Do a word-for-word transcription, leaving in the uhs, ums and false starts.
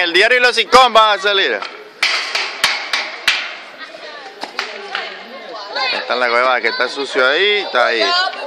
el diario y los Sicom van a salir. Está en la cueva que está sucio ahí, está ahí.